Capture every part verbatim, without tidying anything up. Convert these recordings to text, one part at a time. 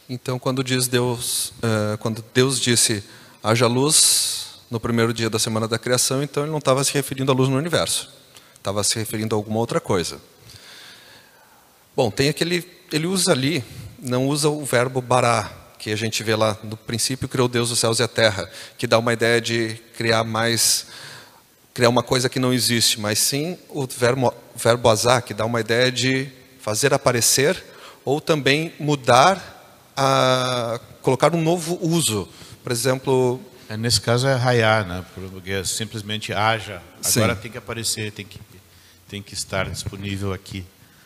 Então, quando diz Deus, uh, quando Deus disse haja luz no primeiro dia da semana da criação, então ele não estava se referindo à luz no universo, estava se referindo a alguma outra coisa. Bom, tem aquele, ele usa ali, não usa o verbo bará, que a gente vê lá no princípio criou Deus os céus e a terra, que dá uma ideia de criar mais, criar uma coisa que não existe, mas sim o verbo, verbo azar, que dá uma ideia de fazer aparecer ou também mudar, a colocar um novo uso. Por exemplo... É, nesse caso é raiar, né? Porque é simplesmente haja. Agora sim, tem que aparecer, tem que, tem que estar disponível aqui.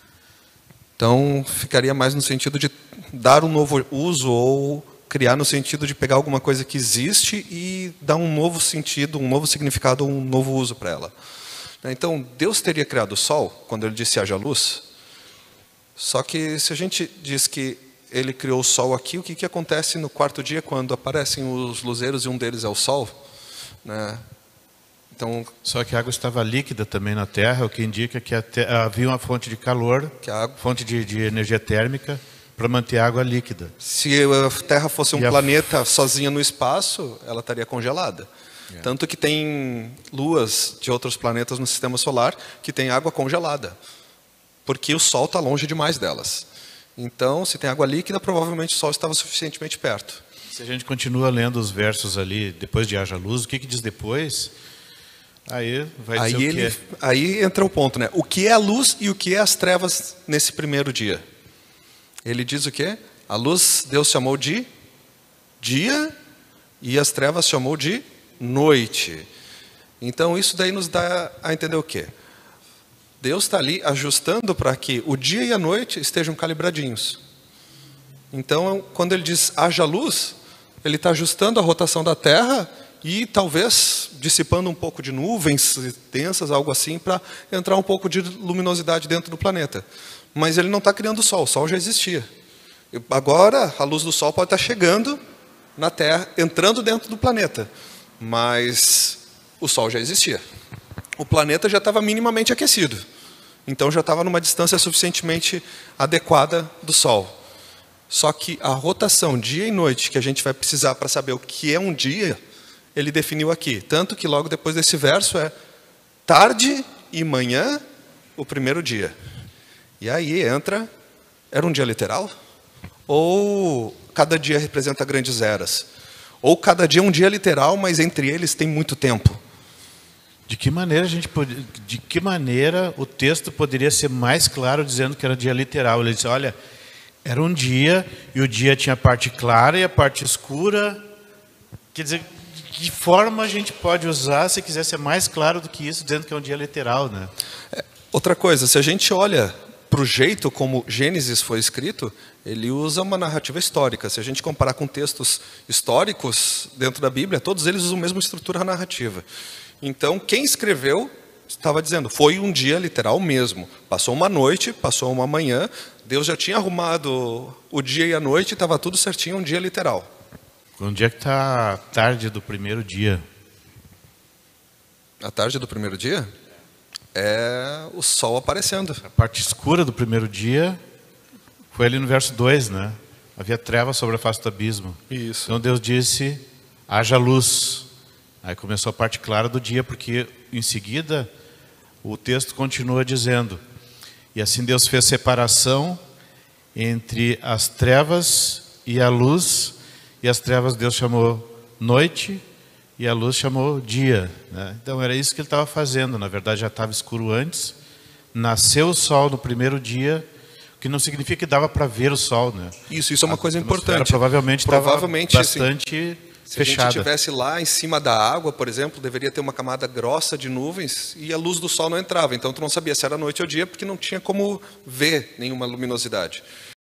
Então, ficaria mais no sentido de dar um novo uso ou criar no sentido de pegar alguma coisa que existe e dar um novo sentido, um novo significado, um novo uso para ela. Então, Deus teria criado o Sol, quando ele disse haja luz. Só que se a gente diz que ele criou o Sol aqui, o que, que acontece no quarto dia quando aparecem os luzeiros e um deles é o Sol? Né? Então, só que a água estava líquida também na Terra, o que indica que havia uma fonte de calor, que a água... fonte de, de energia térmica, para manter a água líquida. Se a Terra fosse um e planeta a... sozinha no espaço, ela estaria congelada. É. Tanto que tem luas de outros planetas no sistema solar que tem água congelada, porque o Sol está longe demais delas. Então, se tem água líquida, provavelmente o Sol estava suficientemente perto. Se a gente continua lendo os versos ali, depois de haja luz, o que, que diz depois? Aí vai dizer aí o que ele, é. Aí entra o ponto, né? O que é a luz e o que é as trevas nesse primeiro dia? Ele diz o quê? A luz Deus chamou de dia e as trevas chamou de noite. Então, isso daí nos dá a entender o quê? Deus está ali ajustando para que o dia e a noite estejam calibradinhos. Então, quando ele diz haja luz, ele está ajustando a rotação da Terra e talvez dissipando um pouco de nuvens densas, algo assim, para entrar um pouco de luminosidade dentro do planeta. Mas ele não está criando o Sol, o Sol já existia. Agora, a luz do Sol pode estar chegando na Terra, entrando dentro do planeta. Mas o Sol já existia. O planeta já estava minimamente aquecido. Então já estava numa distância suficientemente adequada do Sol. Só que a rotação dia e noite que a gente vai precisar para saber o que é um dia, ele definiu aqui. Tanto que logo depois desse verso é tarde e manhã, o primeiro dia. E aí entra, era um dia literal? Ou cada dia representa grandes eras? Ou cada dia é um dia literal, mas entre eles tem muito tempo? De que maneira a gente pode, de que maneira o texto poderia ser mais claro dizendo que era dia literal? Ele disse, olha, era um dia e o dia tinha a parte clara e a parte escura. Quer dizer, de que forma a gente pode usar se quiser ser mais claro do que isso, dizendo que é um dia literal, né? É, outra coisa, se a gente olha para o jeito como Gênesis foi escrito, ele usa uma narrativa histórica. Se a gente comparar com textos históricos dentro da Bíblia, todos eles usam a mesma estrutura narrativa. Então, quem escreveu estava dizendo, foi um dia literal mesmo. Passou uma noite, passou uma manhã, Deus já tinha arrumado o dia e a noite, estava tudo certinho, um dia literal. Onde é que está a tarde do primeiro dia? A tarde do primeiro dia? É o sol aparecendo. A parte escura do primeiro dia foi ali no verso dois, né? Havia trevas sobre a face do abismo. Isso. Então Deus disse, haja luz. Aí começou a parte clara do dia, porque em seguida o texto continua dizendo, e assim Deus fez separação entre as trevas e a luz, e as trevas Deus chamou noite, e a luz chamou dia, né? Então era isso que ele estava fazendo, na verdade já estava escuro antes, nasceu o sol no primeiro dia, o que não significa que dava para ver o sol, né? Isso, isso é uma a coisa importante. Provavelmente estava provavelmente, bastante... Assim, se fechada. a gente estivesse lá em cima da água, por exemplo, deveria ter uma camada grossa de nuvens e a luz do sol não entrava. Então, tu não sabia se era noite ou dia, porque não tinha como ver nenhuma luminosidade.